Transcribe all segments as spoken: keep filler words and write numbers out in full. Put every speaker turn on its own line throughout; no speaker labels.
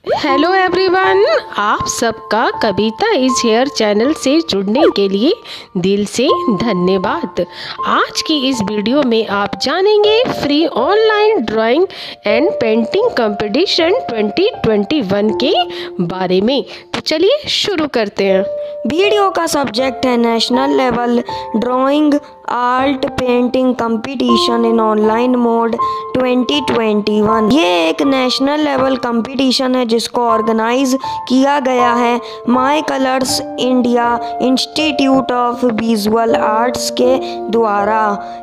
Hello everyone, आप सबका कविता is here channel से जुड़ने के लिए दिल से धन्यवाद। आज की इस वीडियो में आप जानेंगे free online drawing and painting competition twenty twenty one के बारे में। तो चलिए शुरू करते हैं।
वीडियो का सब्जेक्ट है national level drawing art painting competition in online mode twenty twenty one. ये एक नेशनल लेवल कंपटीशन है जिसको ऑर्गेनाइज किया गया है my colours India institute of visual arts के द्वारा।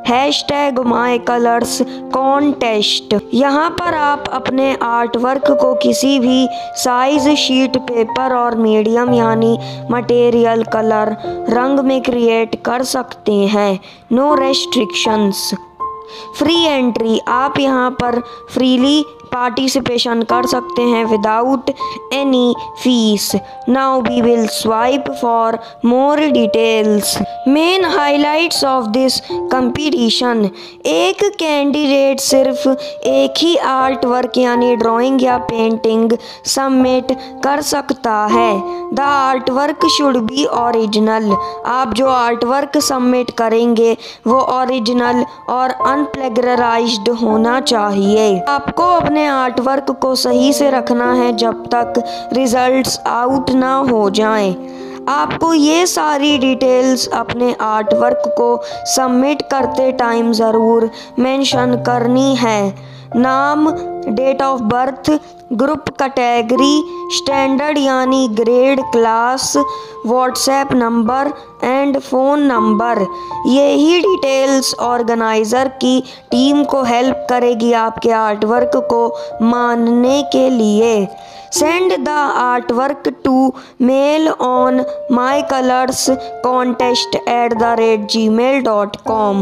Hashtag my colours contest. यहाँ पर आप अपने आर्ट वर्क को किसी भी साइज शीट पेपर और मीडियम यानी मटेरियल कलर रंग में क्रिएट कर सकते हैं। No restrictions. Free entry. आप यहाँ पर फ्रीली पार्टिसिपेशन कर सकते हैं without any fees. Now we will swipe for more details. Main highlights of this competition. एक कैंडिडेट सिर्फ एक ही आर्ट वर्क यानी ड्राइंग या पेंटिंग सबमिट कर सकता है। The art work should be original. आप जो आर्ट वर्क सबमिट करेंगे वो ओरिजिनल और अनप्लेगराइज्ड होना चाहिए। आपको अपने आर्ट वर्क को सही से रखना है जब तक रिजल्ट्स आउट ना हो जाएं। आपको ये सारी डिटेल्स अपने आर्ट वर्क को सबमिट करते टाइम ज़रूर मेंशन करनी है। नाम, date of birth, group category, standard यानी grade, class, WhatsApp number and phone number. यही डिटेल्स ऑर्गेनाइज़र की टीम को हेल्प करेगी आपके आर्ट वर्क को मानने के लिए। Send the art work to mail on my colours contest at the rate Gmail dot com.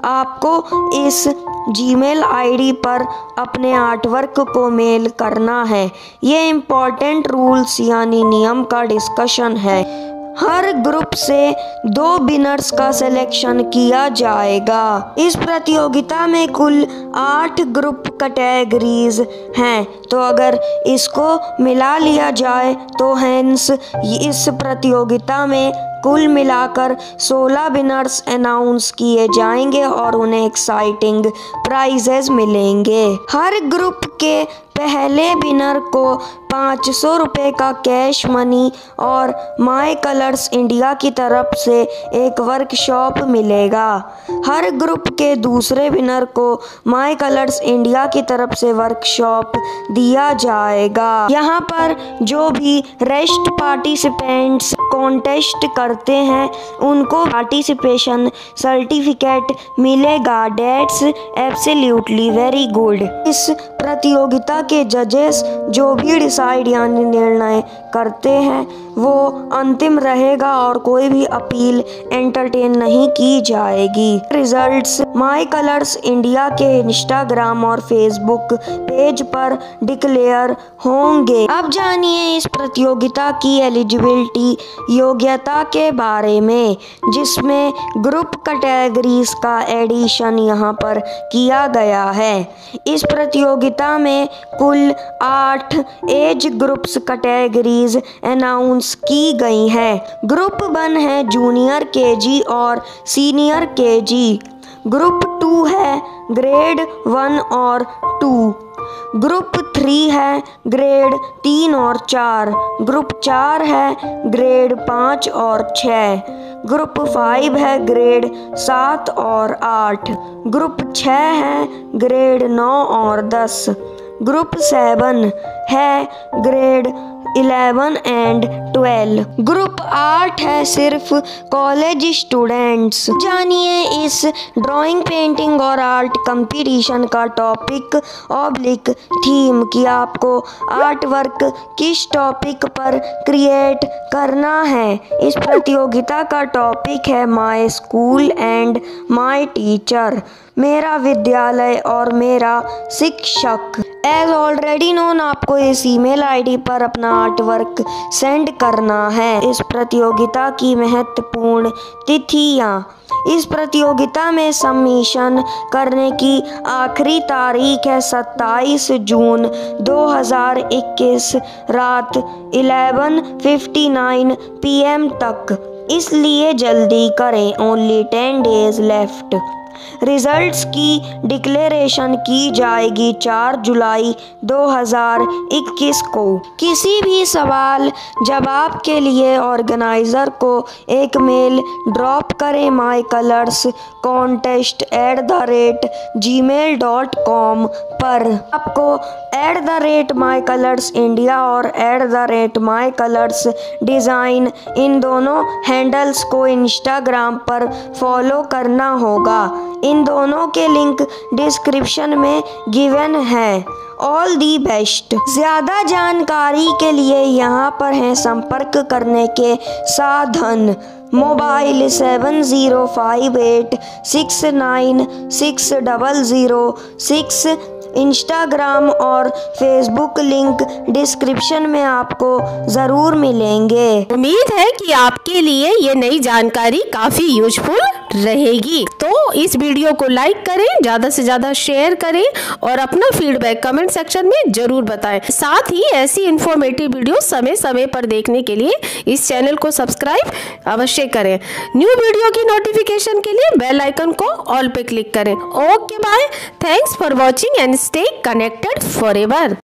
आपको इस जीमेल आईडी पर अपने आर्ट वर्क को मेल करना है। ये इम्पॉर्टेंट रूल्स यानी नियम का डिस्कशन है। हर ग्रुप से दो विनर्स का सिलेक्शन किया जाएगा। इस प्रतियोगिता में कुल आठ ग्रुप कैटेगरीज हैं, तो अगर इसको मिला लिया जाए तो हैंस इस प्रतियोगिता में कुल मिलाकर सोलह विनर्स अनाउंस किए जाएंगे और उन्हें एक्साइटिंग प्राइजेस मिलेंगे। हर ग्रुप के पहले विनर को पाँच सौ रुपये का कैश मनी और माय कलर्स इंडिया की तरफ से एक वर्कशॉप मिलेगा। हर ग्रुप के दूसरे विनर को माय कलर्स इंडिया की तरफ से वर्कशॉप दिया जाएगा। यहाँ पर जो भी रेस्ट पार्टिसिपेंट्स कॉन्टेस्ट करते हैं उनको पार्टिसिपेशन सर्टिफिकेट मिलेगा। Dates absolutely very good. इस प्रतियोगिता के जजेस जो भी डिसाइड यानी निर्णय करते हैं वो अंतिम रहेगा और कोई भी अपील एंटरटेन नहीं की जाएगी। रिजल्ट्स माय कलर्स इंडिया के इंस्टाग्राम और फेसबुक पेज पर डिक्लेयर होंगे। अब जानिए इस प्रतियोगिता की एलिजिबिलिटी योग्यता के बारे में, जिसमें ग्रुप कैटेगरीज का एडिशन यहाँ पर किया गया है। इस प्रतियोगिता में कुल आठ एज ग्रुप्स कैटेगरीज अनाउंस की गई हैं। ग्रुप वन है जूनियर केजी और सीनियर केजी। ग्रुप टू है ग्रेड वन और टू। ग्रुप थ्री है ग्रेड तीन और चार। ग्रुप चार है ग्रेड पाँच और छः। ग्रुप फाइव है ग्रेड सात और आठ। ग्रुप छः है ग्रेड नौ और दस। ग्रुप सेवन है grade eleven and twelve. Group आठ है सिर्फ कॉलेज स्टूडेंट्स। जानिए इस ड्राइंग पेंटिंग और आर्ट कंपटीशन का टॉपिक ऑब्लिक थीम कि आपको आर्ट वर्क किस टॉपिक पर क्रिएट करना है। इस प्रतियोगिता का टॉपिक है my school and my teacher. मेरा विद्यालय और मेरा शिक्षक। एज ऑलरेडी नोन, आपको इस ईमेल आईडी पर अपना आर्ट वर्क सेंड करना है। इस प्रतियोगिता की महत्वपूर्ण तिथियां। इस प्रतियोगिता में सबमिशन करने की आखिरी तारीख है सत्ताईस जून दो हज़ार इक्कीस रात ग्यारह उनसठ पी एम तक, इसलिए जल्दी करें। Only ten days left. Results की डिक्लेरेशन की जाएगी चार जुलाई दो हज़ार इक्कीस को। किसी भी सवाल जवाब के लिए ऑर्गेनाइज़र को एक मेल ड्रॉप करें my colours contest at the rate Gmail dot com पर। आपको at the rate my colours India और at the rate my colours design, इन दोनों हैंडल्स को इंस्टाग्राम पर फॉलो करना होगा। इन दोनों के लिंक डिस्क्रिप्शन में गिवन है। All the best. ज़्यादा जानकारी के लिए यहाँ पर हैं संपर्क करने के साधन। Mobile seven zero five eight six nine six double zero six. Instagram और फेसबुक लिंक डिस्क्रिप्शन में आपको ज़रूर मिलेंगे।
उम्मीद है कि आपके लिए ये नई जानकारी काफ़ी यूजफुल रहेगी। तो इस वीडियो को लाइक करें, ज़्यादा से ज़्यादा शेयर करें और अपना फीडबैक कमेंट सेक्शन में ज़रूर बताएं। साथ ही ऐसी इन्फॉर्मेटिव वीडियो समय समय पर देखने के लिए इस चैनल को सब्सक्राइब अवश्य करें। न्यू वीडियो की नोटिफिकेशन के लिए बेल आइकन को ऑल पे क्लिक करें। Okay bye, thanks for watching and stay connected forever.